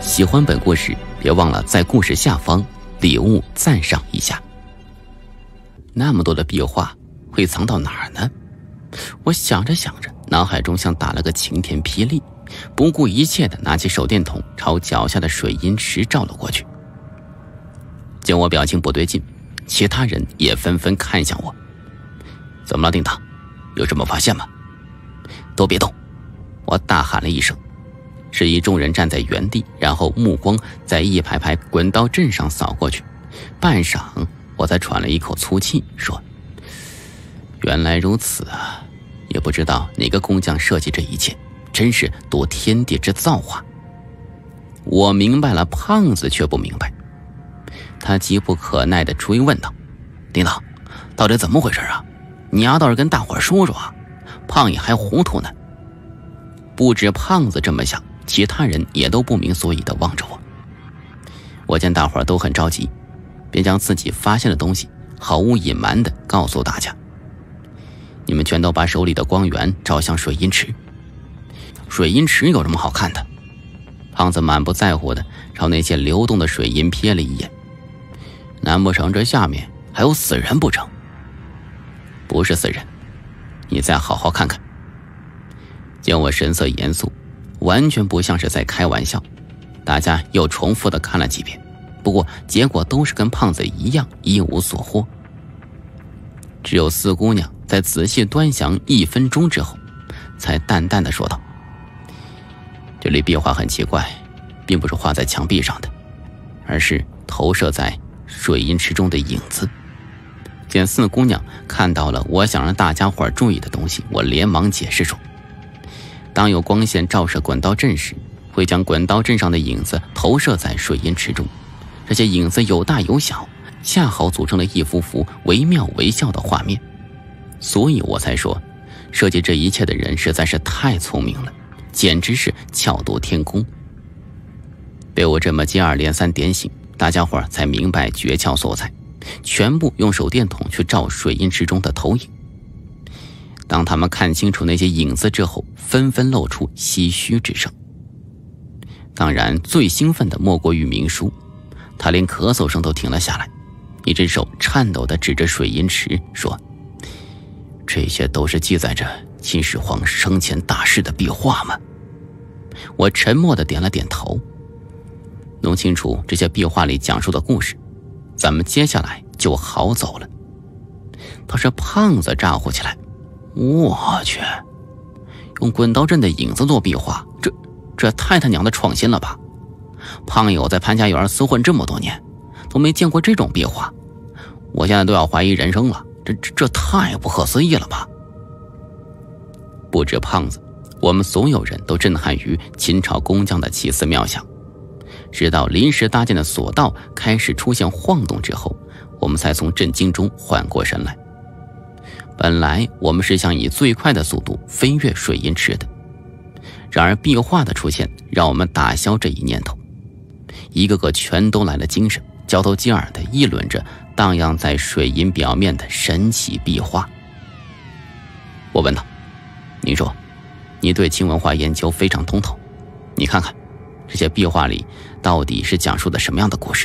喜欢本故事，别忘了在故事下方礼物赞赏一下。那么多的壁画会藏到哪儿呢？我想着想着，脑海中像打了个晴天霹雳，不顾一切地拿起手电筒朝脚下的水银池照了过去。见我表情不对劲，其他人也纷纷看向我。怎么了，叮当？有什么发现吗？都别动！我大喊了一声，示意众人站在原地，然后目光在一排排滚刀阵上扫过去。半晌，我才喘了一口粗气，说：原来如此啊，也不知道哪个工匠设计这一切，真是夺天地之造化。我明白了，胖子却不明白。他急不可耐地追问道：叮当，到底怎么回事啊？你丫倒是跟大伙说说啊，胖爷还糊涂呢。不止胖子这么想，其他人也都不明所以地望着我。我见大伙都很着急，便将自己发现的东西毫无隐瞒地告诉大家：你们全都把手里的光源照向水银池。水银池有什么好看的？胖子满不在乎地朝那些流动的水银瞥了一眼。难不成这下面还有死人不成？不是死人，你再好好看看。见我神色严肃，完全不像是在开玩笑，大家又重复地看了几遍，不过结果都是跟胖子一样，一无所获。只有四姑娘在仔细端详1分钟之后，才淡淡地说道：这里壁画很奇怪，并不是画在墙壁上的，而是投射在水银池中的影子。见四姑娘看到了我想让大家伙注意的东西，我连忙解释说：当有光线照射滚刀阵时，会将滚刀阵上的影子投射在水银池中，这些影子有大有小，恰好组成了一幅幅惟妙惟肖的画面。所以我才说，设计这一切的人实在是太聪明了，简直是巧夺天工。被我这么接二连三点醒，大家伙才明白诀窍所在，全部用手电筒去照水银池中的投影。当他们看清楚那些影子之后，纷纷露出唏嘘之声。当然最兴奋的莫过于明叔，他连咳嗽声都停了下来，一只手颤抖地指着水银池说：这些都是记载着秦始皇生前大事的壁画吗？我沉默地点了点头。弄清楚这些壁画里讲述的故事，咱们接下来就好走了。倒是胖子咋呼起来：我去，用滚刀阵的影子做壁画，这太他娘的创新了吧！胖友在潘家园厮混这么多年，都没见过这种壁画，我现在都要怀疑人生了，这太不可思议了吧！不止胖子，我们所有人都震撼于秦朝工匠的奇思妙想。直到临时搭建的索道开始出现晃动之后，我们才从震惊中缓过神来。本来我们是想以最快的速度飞越水银池的，然而壁画的出现让我们打消这一念头，一个个全都来了精神，交头接耳地议论着荡漾在水银表面的神奇壁画。我问道：您说你对秦文化研究非常通透，你看看这些壁画里到底是讲述的什么样的故事？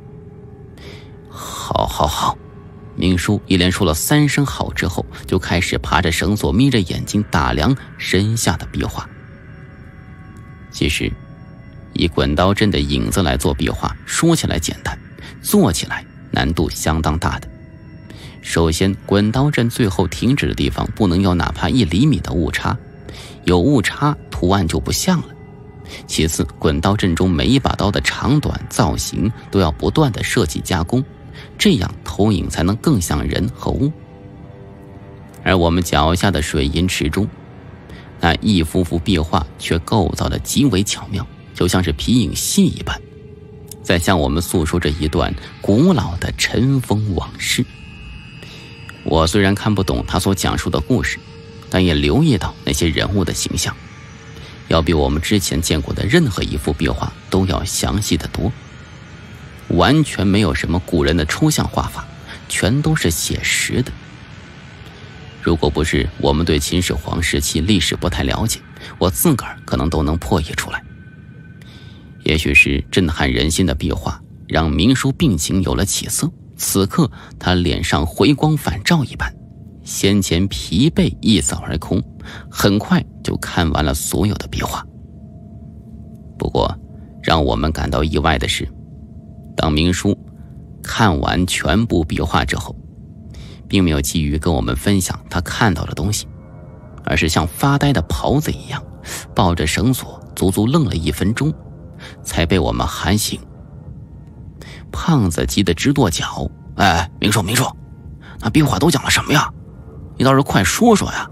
好，明叔一连说了3声好之后，就开始爬着绳索，眯着眼睛打量身下的壁画。其实以滚刀阵的影子来做壁画，说起来简单，做起来难度相当大的。首先，滚刀阵最后停止的地方不能有哪怕1厘米的误差，有误差图案就不像了。其次，滚刀阵中每一把刀的长短造型都要不断的设计加工，这样投影才能更像人和物。而我们脚下的水银池中，那一幅幅壁画却构造得极为巧妙，就像是皮影戏一般，在向我们诉说着一段古老的尘封往事。我虽然看不懂他所讲述的故事，但也留意到那些人物的形象，要比我们之前见过的任何一幅壁画都要详细得多，完全没有什么古人的抽象画法，全都是写实的。如果不是我们对秦始皇时期历史不太了解，我自个儿可能都能破译出来。 也许是震撼人心的壁画让明叔病情有了起色，此刻他脸上回光返照一般，先前疲惫一扫而空，很快就看完了所有的壁画。不过让我们感到意外的是，当明叔看完全部壁画之后，并没有急于跟我们分享他看到的东西，而是像发呆的狍子一样抱着绳索足足愣了1分钟，才被我们喊醒。胖子急得直跺脚：“哎，明叔，那壁画都讲了什么呀？你倒是快说说呀！”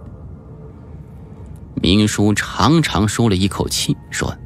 明叔长长舒了一口气，说：“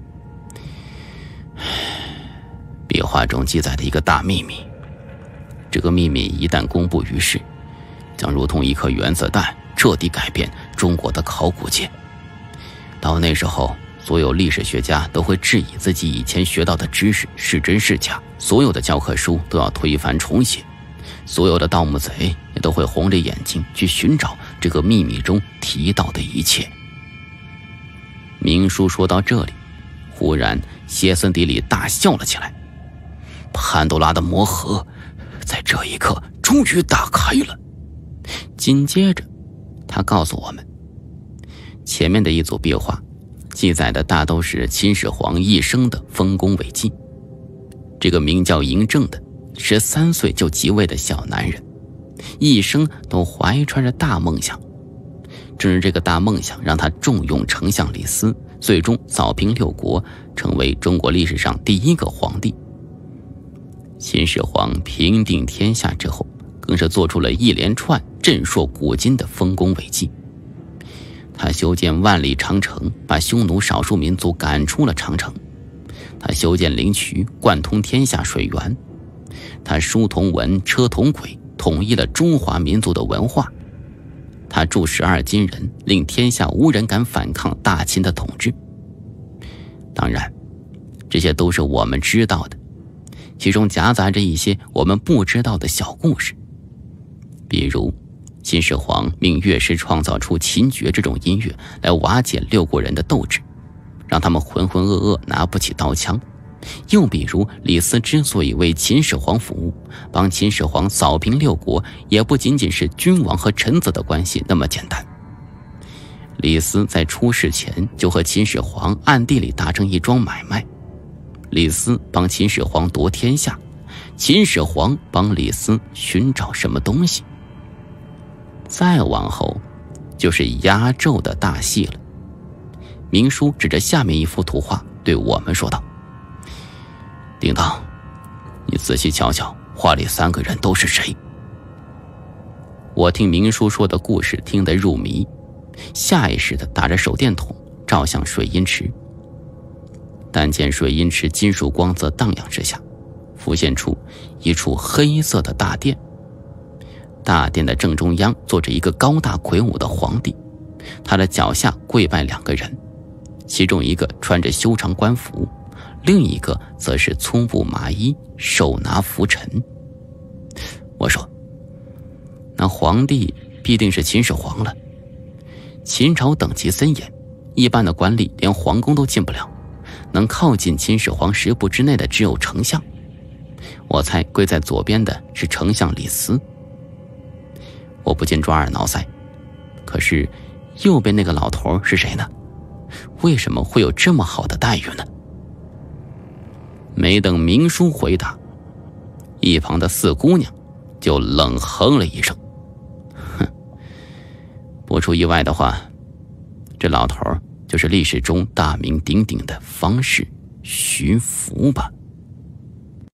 壁画中记载的一个大秘密，这个秘密一旦公布于世，将如同一颗原子弹，彻底改变中国的考古界。到那时候，所有历史学家都会质疑自己以前学到的知识是真是假，所有的教科书都要推翻重写，所有的盗墓贼也都会红着眼睛去寻找这个秘密中提到的一切。”明叔说到这里，忽然歇斯底里大笑了起来。潘多拉的魔盒在这一刻终于打开了。紧接着他告诉我们，前面的一组壁画记载的大都是秦始皇一生的丰功伟绩。这个名叫嬴政的13岁就即位的小男人，一生都怀揣着大梦想。正是这个大梦想让他重用丞相李斯，最终扫平6国，成为中国历史上第1个皇帝。秦始皇平定天下之后，更是做出了一连串震烁古今的丰功伟绩。他修建万里长城，把匈奴少数民族赶出了长城；他修建灵渠，贯通天下水源；他书同文，车同轨，统一了中华民族的文化；他铸12金人，令天下无人敢反抗大秦的统治。当然，这些都是我们知道的，其中夹杂着一些我们不知道的小故事。比如秦始皇命乐师创造出秦爵这种音乐来瓦解6国人的斗志，让他们浑浑噩噩拿不起刀枪。又比如李斯之所以为秦始皇服务，帮秦始皇扫平6国，也不仅仅是君王和臣子的关系那么简单。李斯在出事前就和秦始皇暗地里达成一桩买卖，李斯帮秦始皇夺天下，秦始皇帮李斯寻找什么东西。再往后就是压轴的大戏了。明叔指着下面一幅图画对我们说道：“叮当，你仔细瞧瞧，画里3个人都是谁？”我听明叔说的故事听得入迷，下意识地打着手电筒照向水阴池。但见水阴池金属光泽荡漾之下，浮现出一处黑色的大殿。大殿的正中央坐着一个高大魁梧的皇帝，他的脚下跪拜2个人，其中一个穿着修长官服，另一个则是粗布麻衣，手拿拂尘。我说，那皇帝必定是秦始皇了。秦朝等级森严，一般的官吏连皇宫都进不了，能靠近秦始皇10步之内的只有丞相。我猜跪在左边的是丞相李斯。我不禁抓耳挠腮，可是右边那个老头是谁呢？为什么会有这么好的待遇呢？没等明叔回答，一旁的4姑娘就冷哼了一声，哼，不出意外的话，这老头就是历史中大名鼎鼎的方士徐福吧。